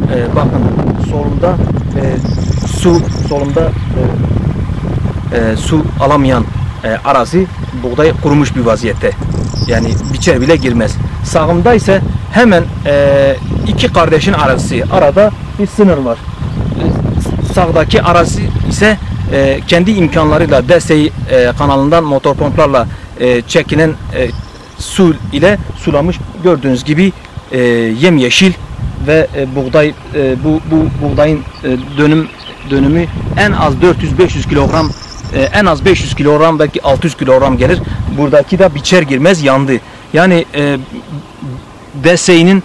bakın solumda su alamayan arazi buğday kurumuş bir vaziyette. Yani biçer bile girmez. Sağımda ise hemen iki kardeşin arazisi. Arada bir sınır var. Sağdaki arazi ise kendi imkanlarıyla DSİ kanalından motor pomplarla çekilen su ile sulamış. Gördüğünüz gibi yemyeşil ve buğday bu buğdayın dönümü en az 400-500 kilogram, en az 500 kilogram belki 600 kilogram gelir. Buradaki de biçer girmez yandı. Yani DSİ'nin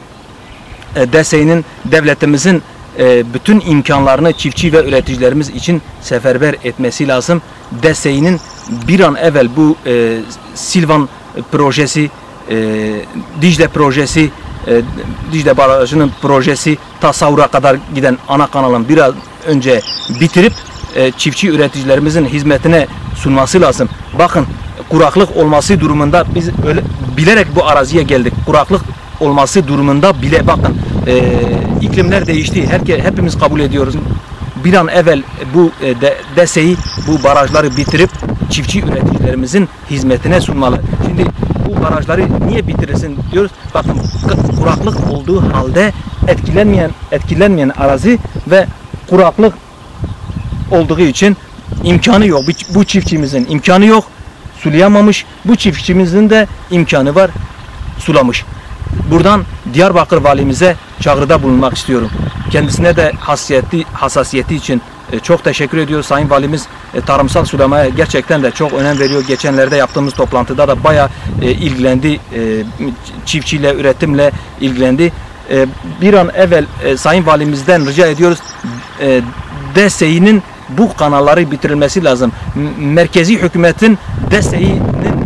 devletimizin bütün imkanlarını çiftçi ve üreticilerimiz için seferber etmesi lazım. DSİ'nin bir an evvel bu Silvan projesi, Dicle projesi, Dicle Barajı'nın projesi tasavvura kadar giden ana kanalın bir an önce bitirip çiftçi üreticilerimizin hizmetine sunması lazım. Bakın kuraklık olması durumunda biz öyle bilerek bu araziye geldik. Kuraklık olması durumunda bile bakın iklimler değişti. Hepimiz kabul ediyoruz. Bir an evvel bu DSİ bu barajları bitirip çiftçi üreticilerimizin hizmetine sunmalı. Şimdi bu barajları niye bitirirsin diyoruz. Bakın kuraklık olduğu halde etkilenmeyen arazi ve kuraklık olduğu için imkanı yok. Bu çiftçimizin imkanı yok. Sulayamamış. Bu çiftçimizin de imkanı var. Sulamış. Buradan Diyarbakır valimize çağrıda bulunmak istiyorum. Kendisine de hassasiyeti için çok teşekkür ediyoruz. Sayın Valimiz tarımsal sulamaya gerçekten de çok önem veriyor. Geçenlerde yaptığımız toplantıda da bayağı ilgilendi. Çiftçiyle, üretimle ilgilendi. Bir an evvel Sayın Valimizden rica ediyoruz. DSİ'nin bu kanalları bitirilmesi lazım. Merkezi hükümetin DSİ'nin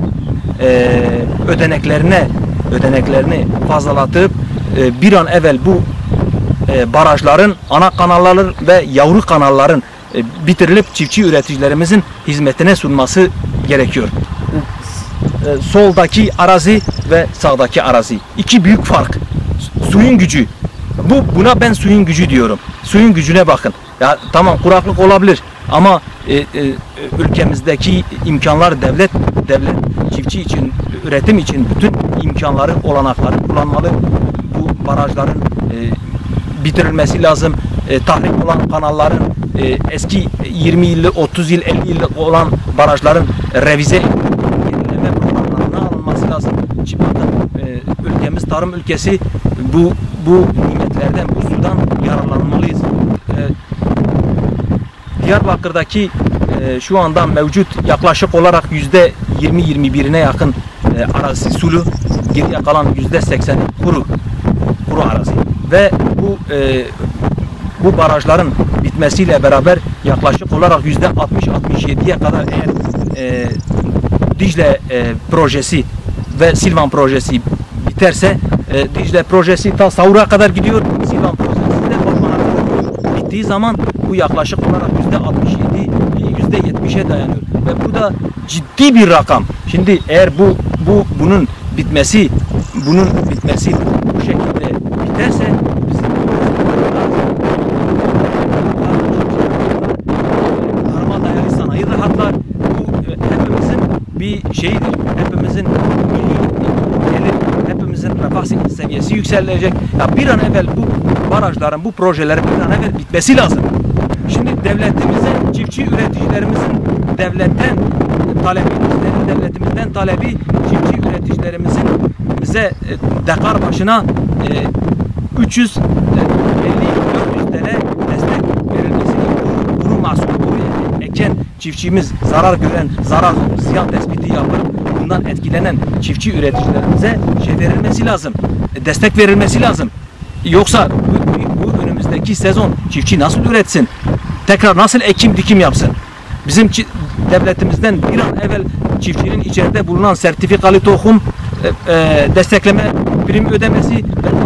ödeneklerini fazlalatıp bir an evvel bu barajların, ana kanalların ve yavru kanalların bitirilip çiftçi üreticilerimizin hizmetine sunması gerekiyor. Soldaki arazi ve sağdaki arazi. İki büyük fark. Suyun gücü. Buna ben suyun gücü diyorum. Suyun gücüne bakın. Ya tamam kuraklık olabilir ama ülkemizdeki imkanlar devlet çiftçi için, üretim için bütün imkanları, olanakları kullanmalı. Bu barajların bitirilmesi lazım. Tahrik olan kanalların eski 20 yıllık, 30 yıl, 50 yıllık olan barajların revize yenileme programlarına alınması lazım. Şimdi bakın ülkemiz tarım ülkesi, bu nimetlerden, bu sudan yararlanmalıyız. Diyarbakır'daki şu anda mevcut yaklaşık olarak %20-21'ine yakın arazi sulu, geriye kalan %80'i kuru arazi ve bu barajların bitmesiyle beraber yaklaşık olarak %60-67'ye kadar eğer Dicle projesi ve Silvan projesi biterse Dicle projesi ta Savur'a kadar gidiyor. Silvan projesi de Batman'a kadar gidiyor. Bittiği zaman bu yaklaşık olarak %67-%70'e dayanıyor ve bu da ciddi bir rakam. Şimdi eğer bunun bitmesi bu şekilde biterse bizim tarıma dayalı sanayi rahatlar. Bu hepimizin bir şeyidir. Hepimizin hepimizin refah seviyesi yükselecek. Ya bir an evvel bu barajların, bu projelerin bir an evvel bitmesi lazım. Şimdi devletimizin, çiftçi üreticilerimizin devletimizden talebi çiftçi üreticilerimizin bize dekar başına 350-400 TL destek verilmesini, kuru mahsulü eken çiftçimiz zarar ziyan tespiti yapıp bundan etkilenen çiftçi üreticilerimize verilmesi lazım. Destek verilmesi lazım. Yoksa bu önümüzdeki sezon çiftçi nasıl üretsin? Tekrar nasıl ekim dikim yapsın? Bizim devletimizden bir an evvel çiftçinin içeride bulunan sertifikalı tohum destekleme prim ödemesi ve